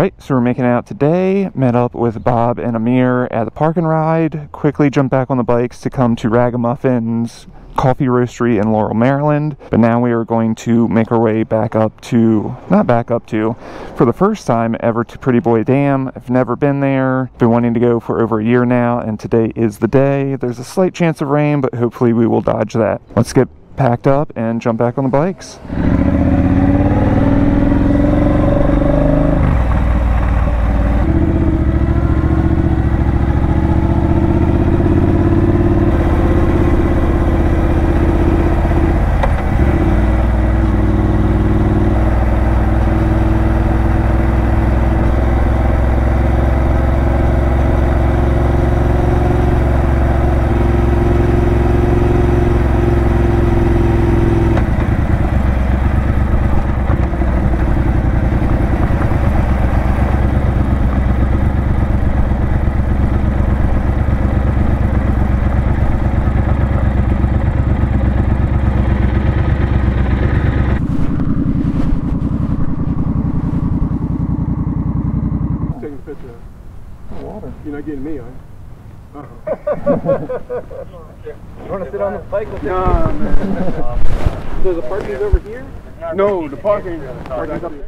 Alright, so we're making out today. Met up with Bob and Amir at the park and ride. Quickly jumped back on the bikes to come to Ragamuffins Coffee Roastery in Laurel, Maryland. But now we are going to make our way back up to, not back up to, for the first time ever to Pretty Boy Dam. I've never been there. Been wanting to go for over a year now, and today is the day. There's a slight chance of rain, but hopefully we will dodge that. Let's get packed up and jump back on the bikes. You're not getting me, are you? You want to sit on the bike with Nah, man. So the parking's over here? No, the parking's up there.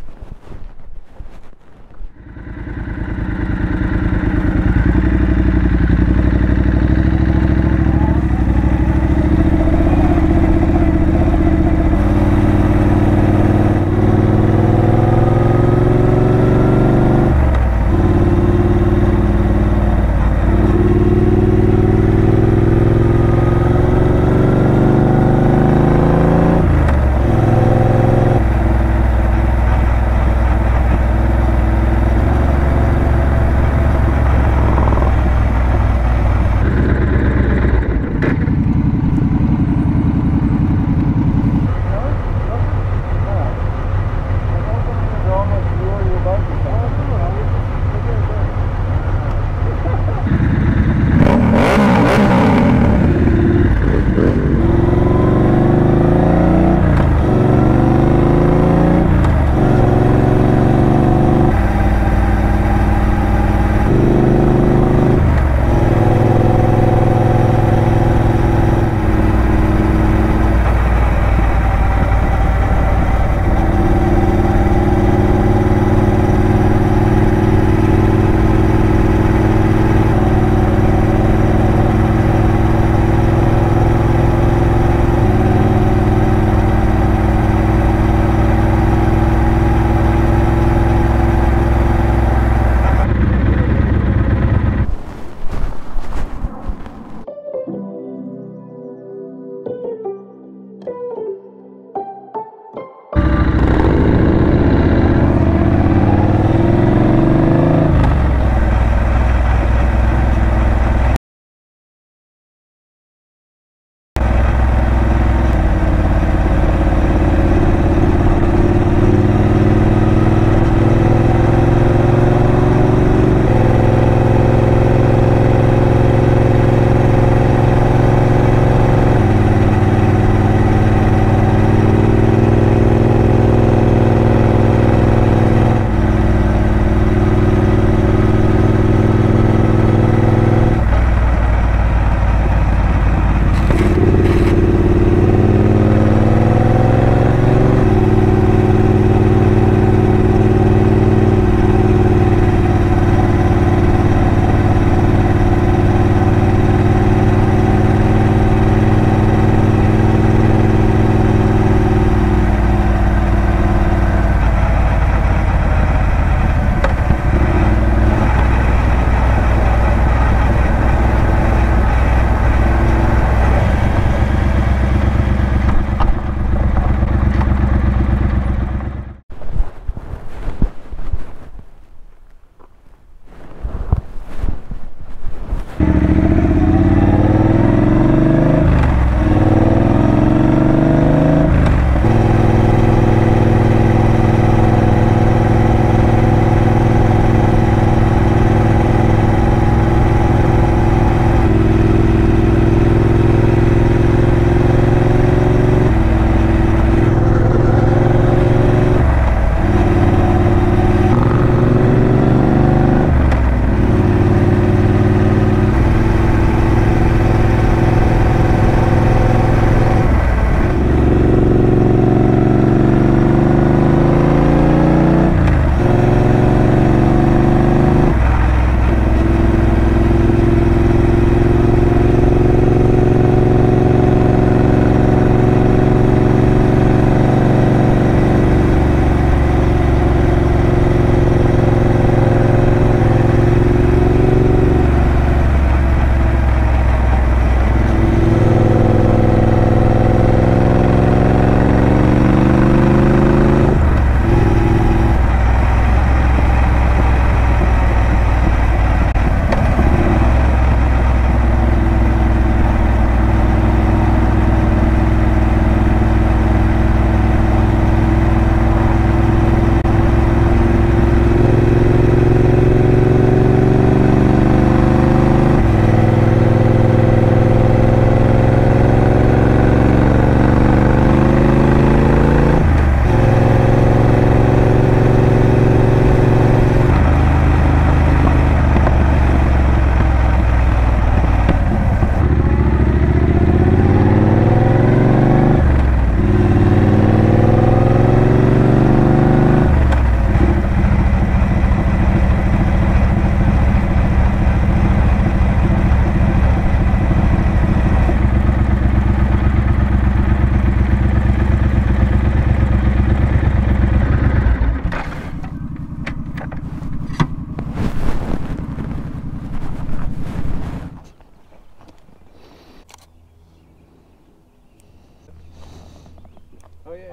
Oh yeah.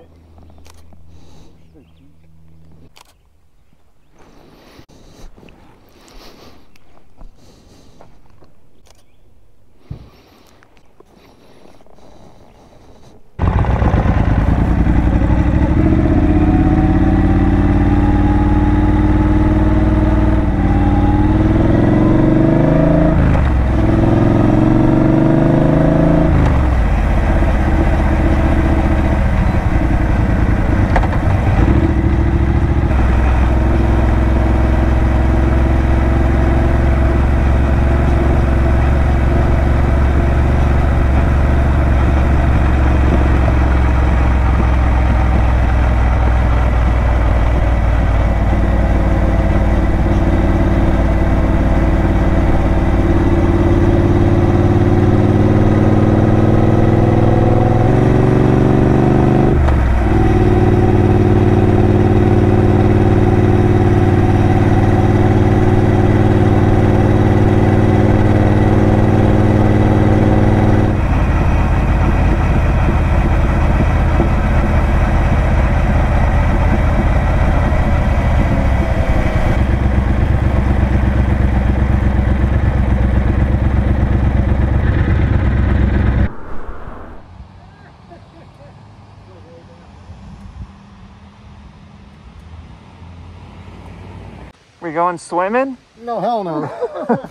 We going swimming? No, hell no.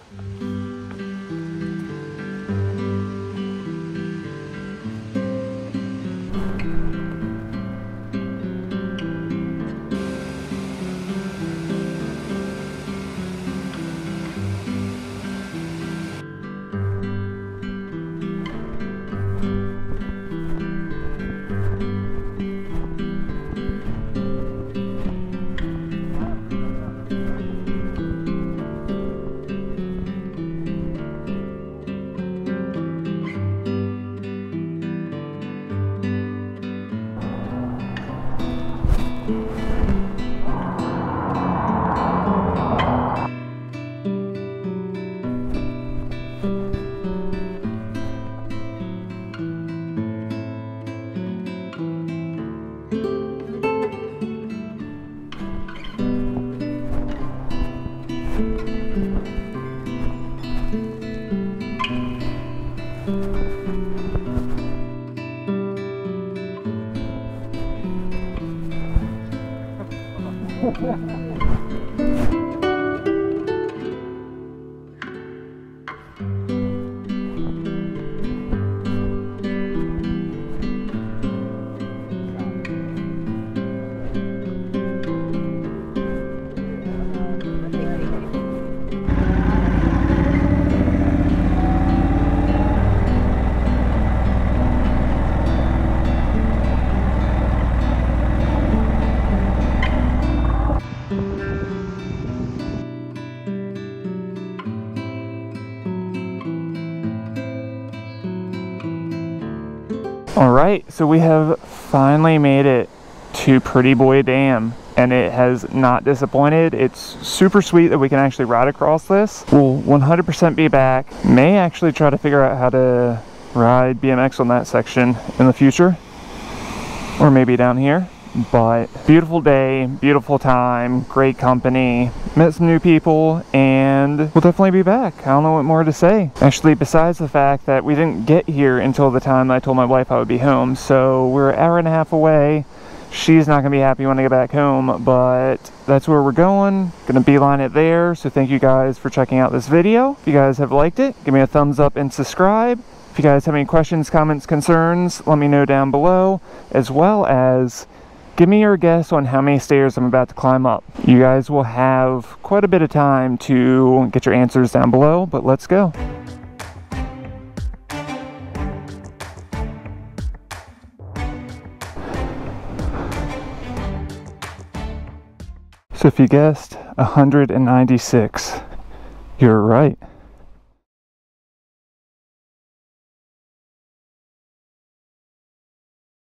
Alright, so we have finally made it to Pretty Boy Dam, and it has not disappointed. It's super sweet that we can actually ride across this. We'll 100% be back. May actually try to figure out how to ride BMX on that section in the future, or maybe down here. But beautiful day, beautiful time, great company, met some new people, and we'll definitely be back. I don't know what more to say. Actually, besides the fact that we didn't get here until the time I told my wife I would be home, so we're an hour and a half away. She's not gonna be happy when I get back home, but that's where we're going. Gonna beeline it there. So thank you guys for checking out this video. If you guys have liked it, give me a thumbs up and subscribe. If you guys have any questions, comments, concerns, let me know down below, as well as give me your guess on how many stairs I'm about to climb up. You guys will have quite a bit of time to get your answers down below, but let's go. So if you guessed 196, you're right.